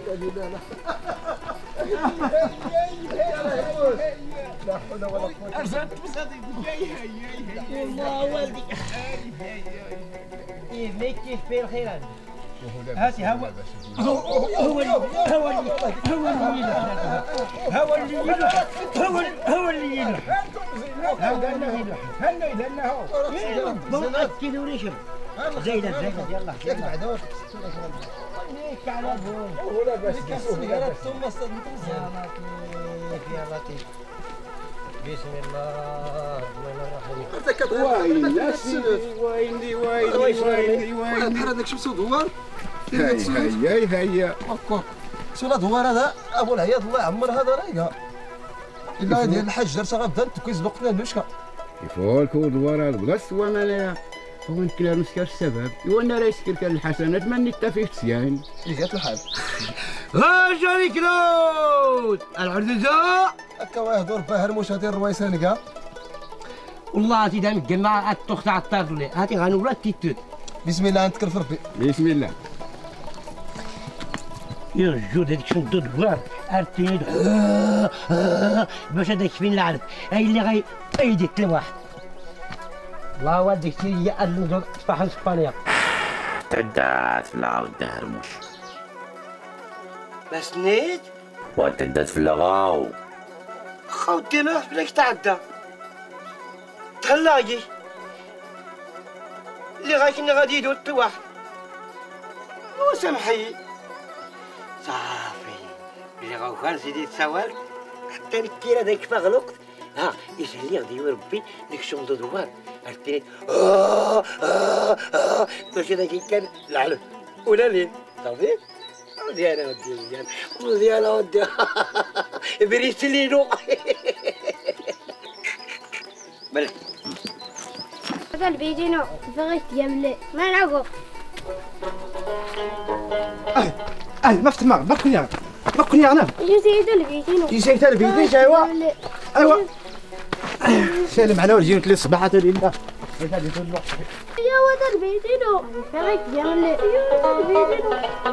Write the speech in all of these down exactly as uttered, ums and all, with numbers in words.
لا حول ولا قوة. ارجعت بصديق جاي هاي هاي والله والدي كيف ليك كيف بين خيرات هاتي هو هو هو اللي هو اللي هو اللي يلحق هو اللي يلحق هو هو اللي يلحق هذا اللي يلحق هلا لانه هو مؤكد ورشم زينب زينب يلا كيف بعدوك ليك على بول هو لا بس يا لطيف يا لطيف بسم الله الرحمن الرحيم وين يا سيدي ويني ويني ويني ويني بحال هذاك شفتو دوار هيا هيا هيا هكاك شو دوار هذا ابو العياط الله يعمر هذا رايقه الا ديال الحاج درتها غدا كيزبقنا الوشكه يفولك دوار هذا بلا سوا مالها هو نكلا مسكر السبب وانا راه يسكر كان الحسنات ما نتفيت سيان لقات الحال ها جاني كلود العرزة هكا ويهضر بها هرموش هذه الرويسان كاع والله هاتي دام الجماعة التخت على الطاولة هاتي غنورات تيتوت بسم الله نتكل في ربي بسم الله يا رجول هذيك شنو دوار ارتيد باش هذاك فين العرف هاي اللي غي ايدك لواحد الله والديك تي اللي تصبح اسبانيا تعدات في العاود هرموش بس نيت وتعدات في اللغاو خوتي ما بلاك تعدى تهلاقي اللي غاي كنا غادي يدور واحد وسامحي صافي اللي غاوخان سيدي تسوال حتى نكير هذاك فغلقت ها يسهل غادي يربي ديك الشومضه دوار عرفتي اه اه اه باش هذاك كان العلم ولا لين صافي ودي انا ودي انا ودي انا ودي بريسلينو بلى هذا الفيديو بغيت يملي ما نعرف اه اه ما فتح ما كنيا ما كنيا انا يزيد الفيديو يزيد الفيديو ايوا ايوا سلم على ورجيك اللي صباحات لله يا ولد الفيديو بغيت يملي الفيديو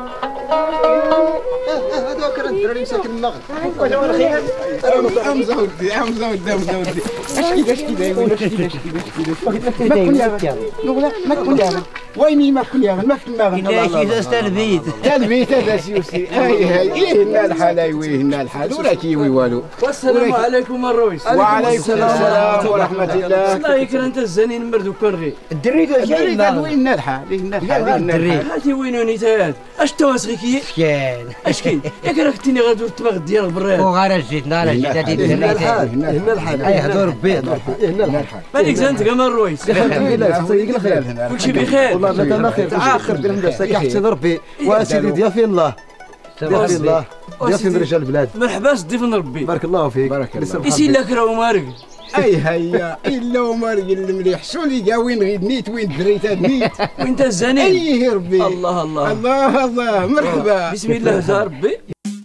هذا كان الدراري مساكن المغرب وانا وانا خير ام زودي ام زودي ام زودي اش كذا اش كذا يقول اش كذا اش كذا ما كن يا ما كن يا ويني ما كن يا ما في المغرب كذا كذا استلبيت تلبيت هذا سيوسي هاي هاي ايه لنا الحال ايوه لنا الحال ولا كيوي والو والسلام عليكم الرويس وعليكم السلام ورحمه الله الله يكرم انت الزنين مردو كنغي الدريد الجاي قال وين لنا الحال لنا الحال هاتي وينوني تايات اش تواسغي كي كان اش كاين ياك راك تيني غادي تبغ ديال براد وغير جيت نار جيت هذه هنا الحال هنا الحال اي هضر بيه هنا الحال مالك زنت كما الرويس كلشي بخير والله مثلا خير تعاخر بالحمد لله حتى ربي واسيدي ضيافي الله ضيافي الله ضيافي من رجال البلاد مرحبا ضيف ربي بارك الله فيك بارك الله يسير لك راه مارق اي هيا الا ومرق المليح شو اللي قا وين غير نيت وين دريت نيت وانت الزنين اي ربي الله الله الله الله مرحبا بسم الله يا ربي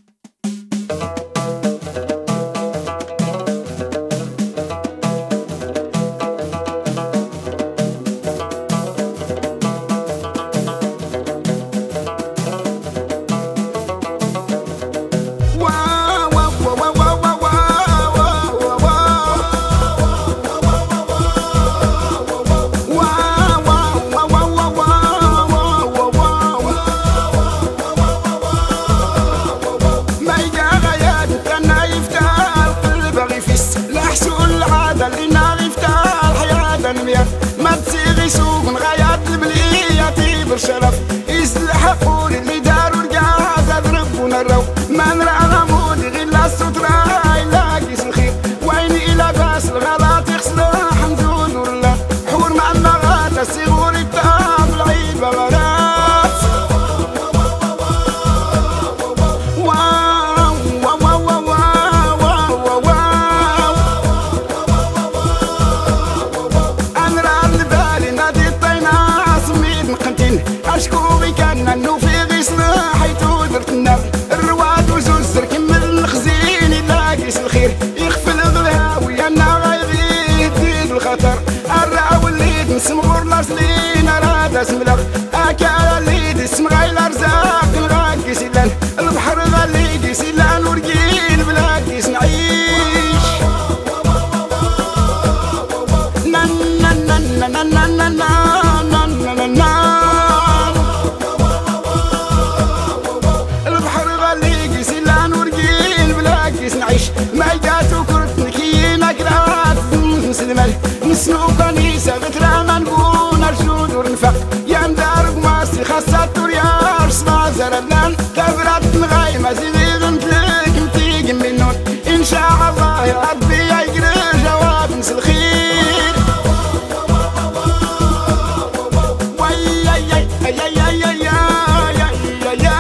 ما تصيغي سوق غايات البلية برشرف يسلحقوا اللي داروا الجاز ضربونا الرو ما نرى غمود غير لا السترة يلاقي الخير ويني لاباس الغلط يغسلوا حمد نور الله حور مع النغات الصغور الطاب العيد بغرات واو واو واو واو واو واو اشكوبي كان انه في غي صلاحيتو درت النار الرواد وزوزر كمل الخزين يلاقيس الخير يخفي الغلاوي انا غير يديد الخطر الرا وليد مسمغور لارسلين راد اسملغ اكا وليد اسم غير الارزاق الغاكي سيلان البحر البحر غلي سلان ورقيل بلاكيس نعيش ما جات وكرت نكينا كرات نسلمل نسنو كنيسة بترا منبون الجود ورنفق يا مدارك ماسي خاصة توريار سما زربلان كبرات نغايمة زيد نتلك متيق منون إن شاء الله يا ربي يقرر جواب نس الخير وي يا يا يا يا يا يا يا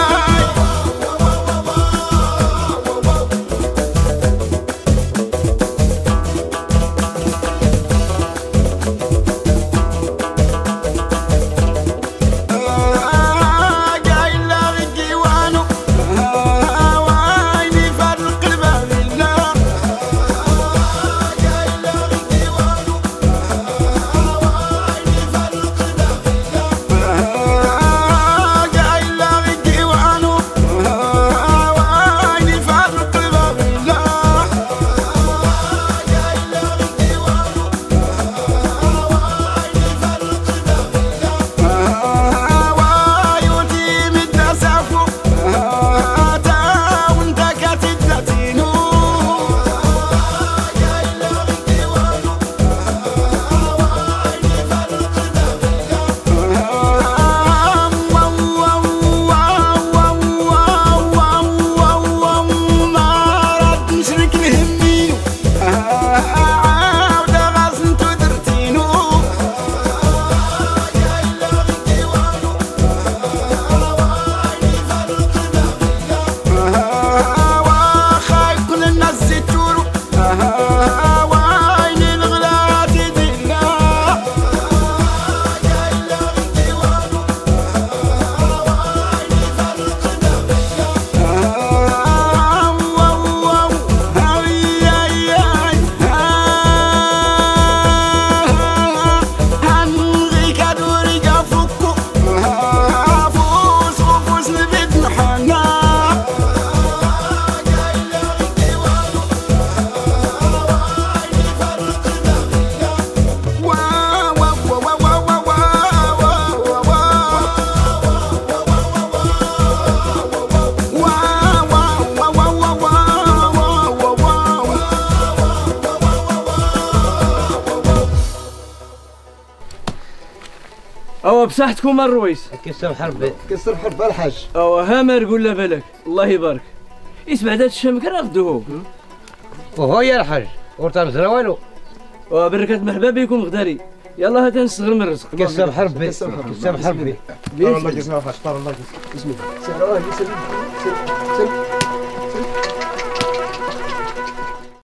أو بصحتكم الرويس كسر حرب كسر حرب الحاج. أو هامر قول له بالك الله يبارك. اسمع ذات الشام كان أخذوه. وهو يا الحاج ورطان زروالو. وبركة مرحبا بكم غداري. يلا هات نستغل من الرزق. كسر حرب كسر حرب الله يجزاك خير الله يجزاك. بسم الله.